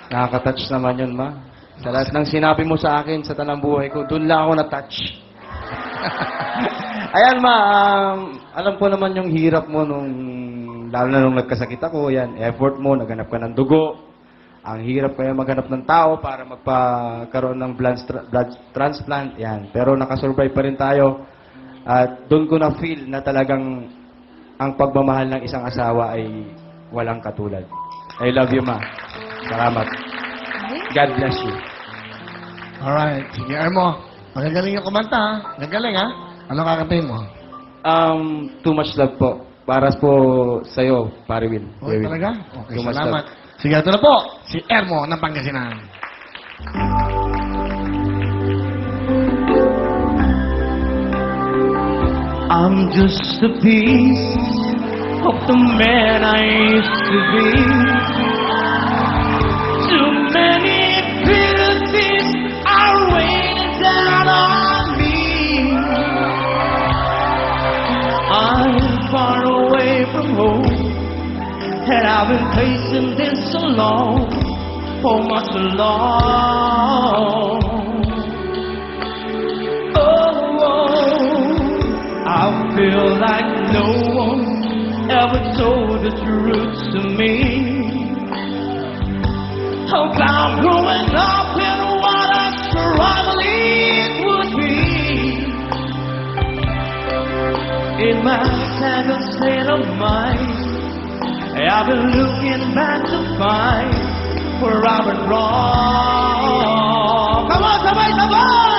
Nakaka-touch naman yun, ma. Sa lahat ng sinabi mo sa akin sa tanang buhay ko, doon lang ako na-touch. Ayan, ma. Alam ko naman yung hirap mo nung, lalo na nung nagkasakit ako. Yan, effort mo, naghanap ka ng dugo. Ang hirap kaya maghanap ng tao para magpakaroon ng blood transplant. Yan. Pero nakasurvive pa rin tayo. At doon ko na-feel na talagang ang pagmamahal ng isang asawa ay walang katulad. I love you, ma. Salamat. God bless you. Alright. Sige, Ermo. Magagaling yung kumanta, ha? Nagaling, ha? Ano kakantayin mo? Too much love po. Para po sa'yo, pare Will. Okay, talaga? Okay, Too much salamat. love. Sige, ito na po. Si Ermo ng Pangasinan. I'm just a piece of the man I used to be. Too many bitter tears are raining down on me. I'm far away from home, and I've been facing this so long, for much too long. I feel like no one ever told the truth to me. How I'm growing up in what I struggle it would be. In my tangled state of mind, I've been looking back to find where I've been wrong. Come on, somebody, somebody!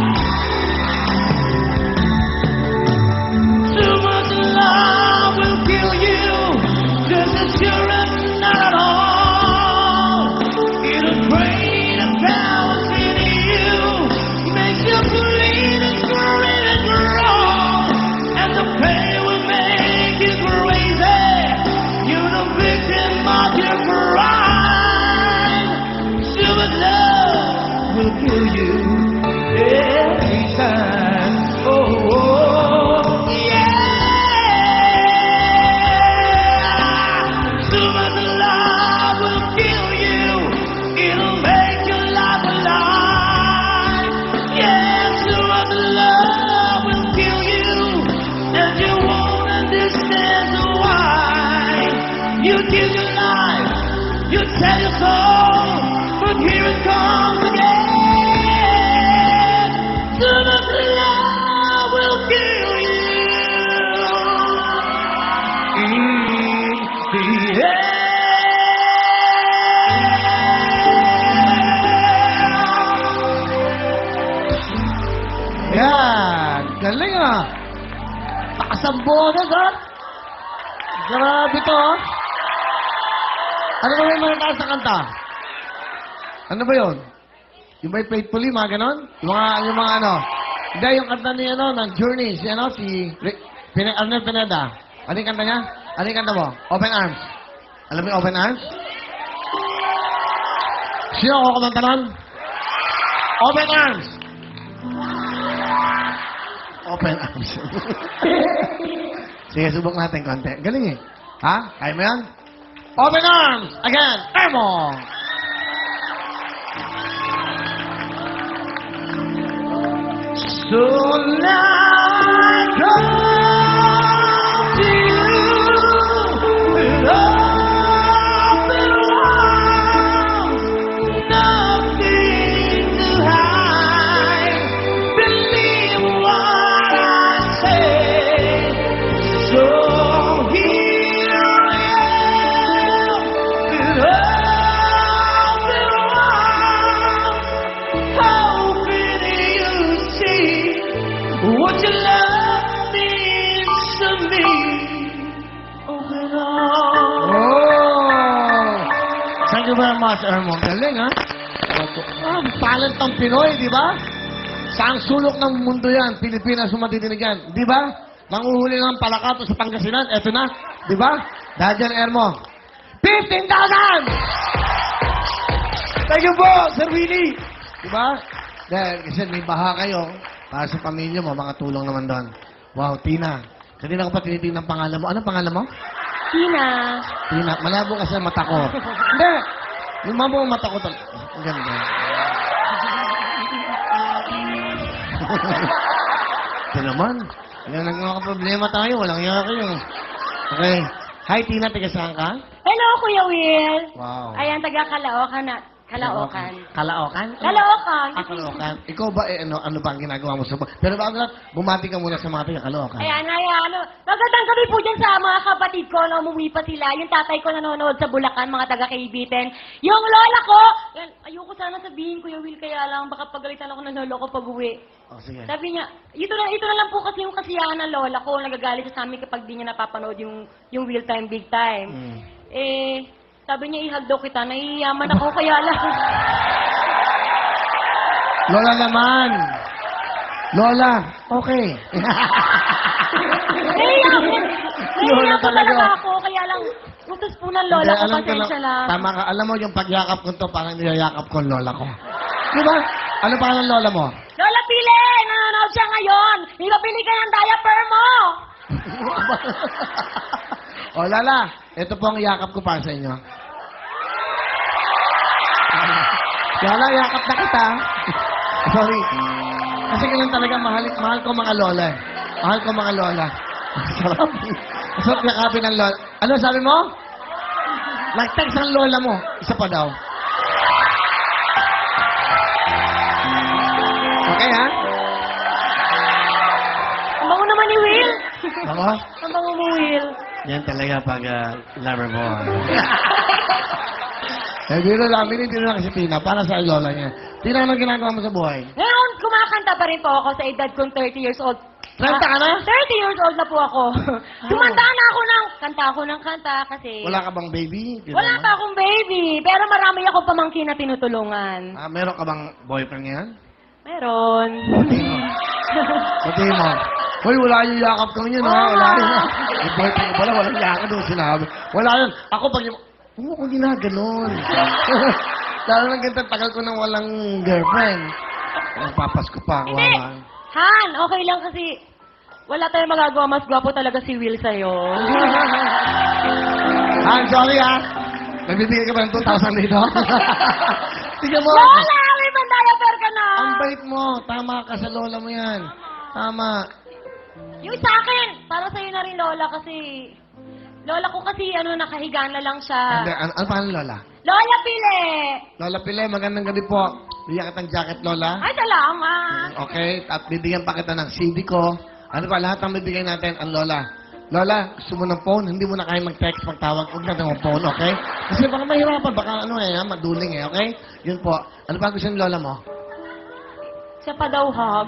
Love will kill you, just as sure as not at all. It'll drain the powers in you, makes you bleed and scream and grow, and the pain will make you crazy. You're the victim of your crime. Stupid love will kill you every time. Oh, oh, yeah. Tell your soul, but here it comes again. Too much love will kill you. In the end. Yan. Galing, ha? Taas ang bonus, ha? Grabe to, ha? Ano ba yung mga taas na kanta? Ano ba yun? Yung ba yung Faithfully, mga ganon? Yung mga ano? Hindi, yung kanta ni ano, ng Journey, si ano, si Arnel Pineda. Ano yung kanta niya? Ano yung kanta mo? Open Arms. Alam mo yung Open Arms? Sino ako kumanta nun? Open Arms! Open Arms. Sige, subok natin konti. Galing, eh. Ha? Kaya mo yan? Open Arms! Again, Ermo! So now I come to you with open arms, nothing to hide. Believe what I say. So what your love means to me. Open arms. Oh! Thank you very much, Ermo. Galing, ha? Talent ng Pinoy, di ba? Saang sulok ng mundo yan, Pilipinas sumatidinig yan. Di ba? Manguhuli ng palakato sa Pangasinan, eto na. Di ba? Dahil dyan, Ermo. 15,000! Thank you po, Sir Willie. Di ba? Dahil kasi may baha kayo. Para sa pamilya mo, mga tulong naman doon. Wow, Tina. Kanina ko pa tinitingnan ang pangalan mo. Anong pangalan mo? Tina. Tina. Malabo kasi ang mata ko. Hindi. Lumabo ang mata ko talaga. Ang ganda. Ito naman. Yan ang problema tayo. Walang yaka kayo. Okay. Hi, Tina. Tiga saan ka? Hello, Kuya Will. Wow. Ayan, taga Caloocan na. Caloocan. Kalaokan? Caloocan. Kalaokan. Ikaw ba, ano ba ang ginagawa mo sa... Pero bago lahat, bumati ka muna sa mga taga Caloocan. Ayan. Magandang gabi po dyan sa mga kapatid ko na umuwi pa sila. Yung tatay ko nanonood sa Bulacan, mga taga-Kaibitin. Yung lola ko, yan, ayoko sana sabihin, Kuya Will, kaya lang baka pagalitan ako ng lolo ko pag uwi. Oh, sige. Sabi niya, ito na lang po kasi yung kasiyahan ng lola ko. Nagagalit siya sa amin kapag di niya napapanood yung Will Time, Big Time. Sabi niya, ihag daw kita. Naiyaman ako, kaya lang. Lola naman. Lola, okay. Naiyaman po talaga ako, kaya lang, utos po ng lola ko, pasensya lang. Tama ka. Alam mo, yung pagyakap ko to, parang niyayakap ko ang lola ko. Di ba? Ano pa ng lola mo? Lola Pili! Nanonood siya ngayon! Ipapili ka ng diaper mo! O, Lala, ito po ang yakap ko para sa inyo. Lala, yakap na kita. Sorry. Kasi ganun talaga, mahal ko mga lola. Mahal ko mga lola. Sarap. Sarap yakapin ng lola. Ano sabi mo? Nag-text ang lola mo. Isa pa daw. Okay, ha? Ang bango naman ni Will. Ako? Ang bango mo, Will. Yan talaga pag lover mo. Biro lang, hindi lang kasi Tina, para sa lola niya. Tina, anong ginagawa mo sa buhay? Ngayon, kumakanta pa rin po ako sa edad kong 30 years old. 30 ka na? 30 years old na po ako. Kumanta na ako ng kanta kasi... Wala ka bang baby? Di Wala naman? pa akong baby, pero marami akong pamangkin na tinutulungan. Meron ka bang boyfriend ngayon? Meron. Pati mo. Hoy, wala yung yakap kang yun, ha? Wala yun, ha? May boyfriend ko pala, walang yakap doon sinabi. Wala yun. Ako pag yung... Huwag mo ko ginaganon. Lalo ng ganito, tagal ko nang walang girlfriend. Papas ko pa. Hindi. Wala. Han, okay lang kasi wala tayong magagawa. Mas gwapo talaga si Will sa'yo. Han, sorry, ha? Nagbibigay ka ba ng 2,000 dito? Tingnan mo. Lola, may mandiaper ka na. Ang bait mo. Tama ka sa lola mo yan. Tama. Yung sa akin, para sa'yo na rin, Lola, kasi... Lola ko kasi, nakahiga na lang siya. Ano pa lola? Lola Pile! Lola Pile, magandang gabi po. Bigyan kita ng jacket, Lola. Ay, salamat. Okay, at bibigyan pa kita ng CD ko. Ano pa, lahat ng bibigyan natin, ang Lola. Lola, gusto mo ng phone? Hindi mo na kaya mag-text, magtawag. Huwag natin ng phone, okay? Kasi baka mahirapan, baka maduling okay? Yun po. Ano pa gusto ng Lola mo? Siya pa daw hug.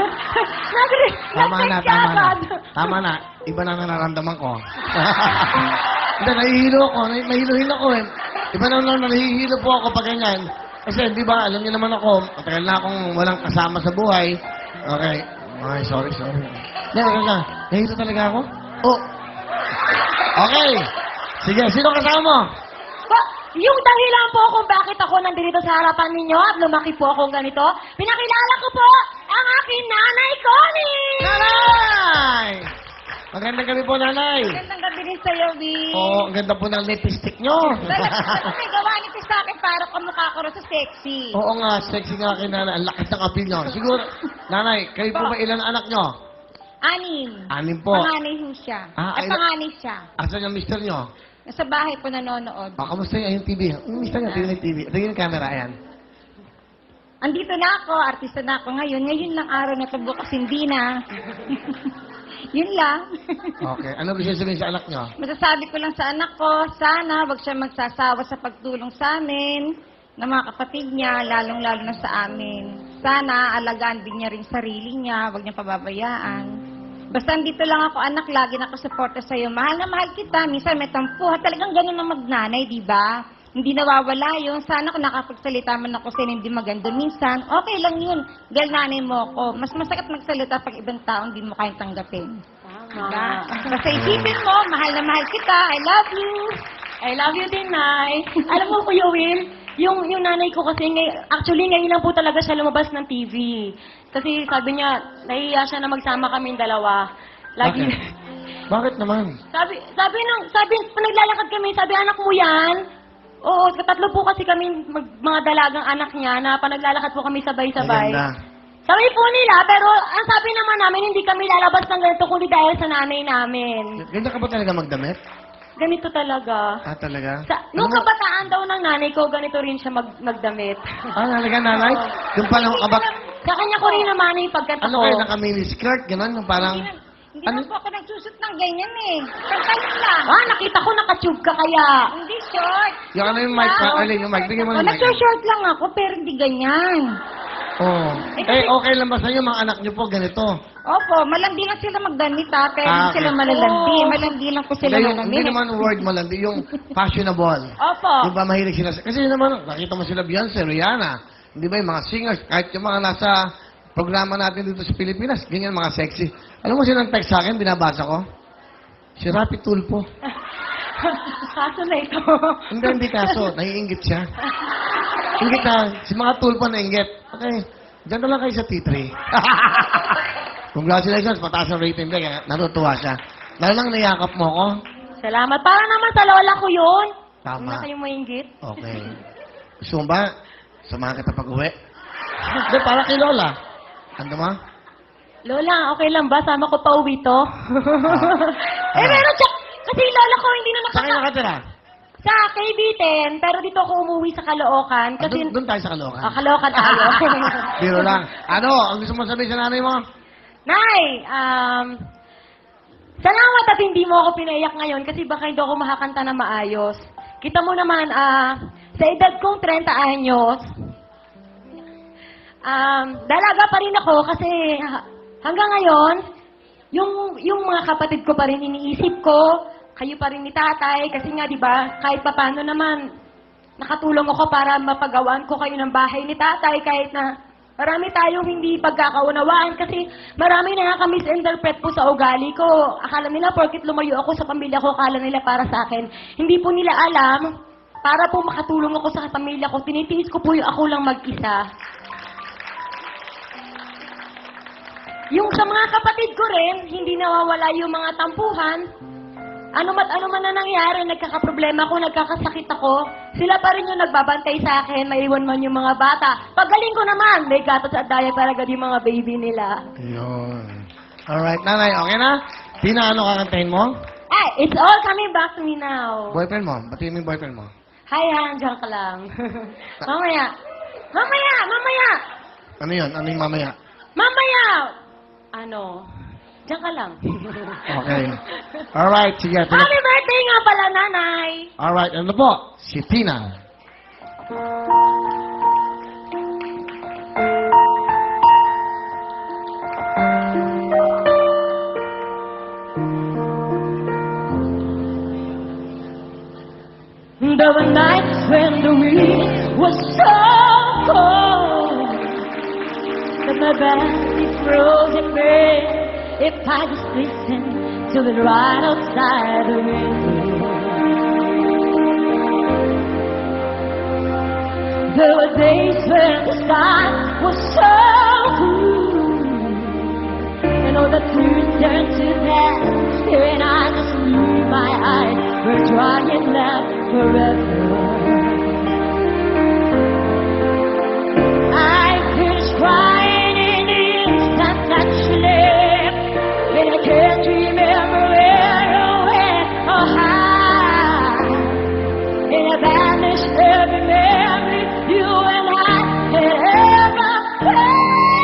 Tama na, Nag-text ka tama na. agad. Tama na. Iba na nararamdaman ko. Hindi, nahihilo ako. Mahilo-hilo ako eh. Iba na nahihilo po ako pag ganyan. Kasi, di ba, alam niyo naman ako, matagal na akong walang kasama sa buhay. Okay. Ay, sorry. Hindi, wala. Nahihilo talaga ako? Oh. Okay. Sige, sino kasama mo? Yung dahilan po kung bakit ako nandito sa harapan ninyo at lumaki po akong ganito, pinakilala ko po ang aking nanay, Connie! Nanay! Magandang gabi po, Nanay. Magandang gabi rin sa'yo, Vic. Oo, ang ganda po ng lipstick nyo. May gawa nito sa akin para kamukha ko rin sa sexy. Oo nga, sexy nga kay Nanay. Ang lakas ng appeal nyo. Siguro, Nanay, kayo po ba ilan anak nyo? 6. 6 po. Panganay ho siya. Ay, Panganay siya. Asan yung mister nyo? Nasa bahay po nanonood. Kamusta yung TV? Yung mister nyo, tingnan yung TV. Tingnan yung camera, ayan. Andito na ako, artista na ako ngayon. Ngayon lang araw na ito, bukas hindi na. Yun lang. Okay. Ano gusto sabihin sa anak nyo? Masasabi ko lang sa anak ko, sana wag siya magsasawa sa pagtulong sa amin, ng mga kapatid niya, lalong-lalo na sa amin. Sana alagaan din niya rin sarili niya, wag niya pababayaan. Basta dito lang ako, anak, lagi na ako suporta sa'yo. Mahal na mahal kita. Minsan may tampuhan. Talagang ganun ang magnanay, di ba? Hindi nawawala yun. Sana kung nakapagsalita man ako sa'yo hindi maganda. Minsan, okay lang yun. Dahil nanay mo ako. Mas masakit magsalita pag ibang taong hindi mo kayang tanggapin. Diba? Basta isipin mo, mahal na mahal kita. I love you. I love you din, Nay. Alam mo, Kuya Will, yung nanay ko kasi, actually, ngayon lang po talaga siya lumabas ng TV. Kasi sabi niya, nahihiya siya na magsama kaming dalawa. Lagi. Bakit naman? Sabi, naglalakad kami, sabi, anak mo yan? Oo, tatlo po kasi kami mga dalagang anak niya na panaglalakad po kami sabay-sabay. Maganda. Sabi po nila, pero ang sabi naman namin, hindi kami lalabas ng ganito kundi dahil sa nanay namin. Ganda ka ba talaga magdamit? Ganito talaga. Ah, talaga? Nung Ano mo- kabataan daw ng nanay ko, ganito rin siya magdamit. Ah, talaga, nanay? Yung palang kabak... Sa kanya ko rin naman yung pagkanta Ano ko. kayo, naka-mini-skirt, gano'n? Yung parang... Hindi Ano? na po ako nagsusot ng ganyan eh. Pagkalit lang. Ah, nakita ko nakatube ka kaya. Hindi short. Yung ano yung mic, Arlene, yung mic. Bigyan mo O, ng mic. nagsushort lang ako, pero hindi ganyan. Oh. Eh, okay lang ba sa'yo, mga anak niyo po, ganito? Opo, malandi lang sila magdamit ha, pero Ah, hindi sila okay. malalandi. Oo. Malandi lang po sila Hindi, hindi malamit. naman word malandi, yung fashionable. Opo. Yung ba mahilig sila? Kasi yun naman, nakita mo sila Beyonce, Rihanna. Hindi ba yung mga singers, kahit yung mga nasa programa natin dito sa Pilipinas, ganyan mga sexy. Alam mo silang text sa akin, binabasa ko? Si Rapi Tulpo. Kaso na ito. Hindi kaso, naiinggit siya. Inggit na, si mga tulpo na inggit. Okay, dyan na lang kayo sa T3. Congratulations, mataas ang rating ka, kaya natutuwa siya. Lalo lang niyakap mo ko. Salamat. Para naman sa lola ko yun. Tama. Huwag na kayong mainggit. Okay. Gusto mo ba? Samahan kita pag-uwi? Hindi, para kay Lola. Ano mo? Lola, okay lang ba? Sama ko pa uwi to. Pero kasi lola ko hindi na Saan kayo nakatira? Sa Cavite, pero dito ako umuwi sa Caloocan. Ah, Kasi, doon tayo sa Caloocan. Caloocan tayo. Biro lang. Ano? Ang gusto mo sabihin sa nanay mo? Nay, salamat at hindi mo ako pinaiyak ngayon kasi baka hindi ako makakanta na maayos. Kita mo naman, sa edad kong 30 anyos, dalaga pa rin ako kasi hanggang ngayon, yung mga kapatid ko pa rin iniisip ko, kayo pa rin ni tatay, kasi nga, di ba, kahit papano naman, nakatulong ako para mapagawaan ko kayo ng bahay ni tatay, kahit na marami tayong hindi pagkakaunawaan, kasi marami nakaka-misinterpret po sa ugali ko. Akala nila, porkit lumayo ako sa pamilya ko, akala nila para sa akin. Hindi po nila alam, para po makatulong ako sa pamilya ko, tinitiis ko po yung ako lang mag-isa. Yung sa mga kapatid ko rin, hindi nawawala yung mga tampuhan. Ano man na nangyari, nagkakaproblema ko, nagkakasakit ako, sila pa rin yung nagbabantay sa akin, maiwan man yung mga bata. Pagaling ko naman, may gatas at daya para agad yung mga baby nila. Ayun. Alright, nanay, okay na? Tina, ano kakantahin mo? It's all coming back to me now. Boyfriend mo? Batiin mo yung boyfriend mo. Hi, dyan ka lang. Mamaya. Ano yun? Ano yung mamaya? Mamaya! Diyan ka lang. Okay. Alright, sige. Happy birthday nga pala, nanay! Alright, ano po? Si Tina. There were nights when the wind was so cold that my body frozen red. If I just listened to it right outside the window. There were days when the sky was so blue, and all the tears turned to that, and I just knew my eyes were dry and left forever. I finished crying in the instant that she left, and I can't remember where or when or how, and I vanished every memory you and I had ever had.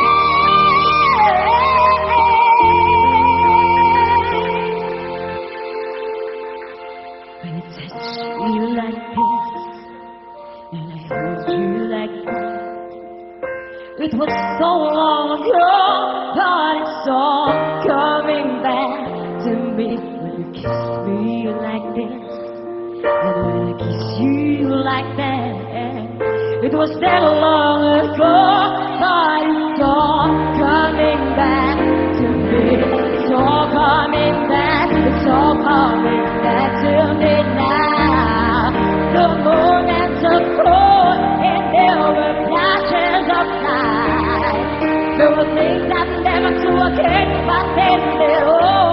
When it touched you like this, and I held you like that, it was so long ago, but it's all coming back to me. When you kiss me like this, and when I kiss you like that, it was that long ago, but it's all coming back to me. It's all coming back, it's all coming back to me now. The moments of cold, and there were flashes of light. There were things that never to again, but then they're all